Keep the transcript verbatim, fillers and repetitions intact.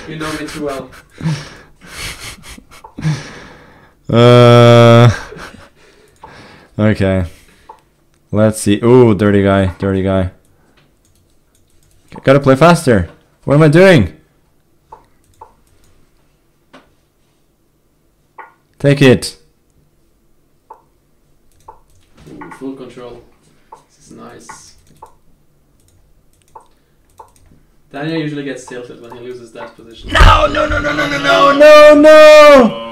You know me too well. Uh, okay. Let's see. Ooh, dirty guy, dirty guy. Gotta play faster. What am I doing? Take it. Ooh, full control. This is nice. Daniel usually gets tilted when he loses that position. No, no, no, no, no, no, no, no, no!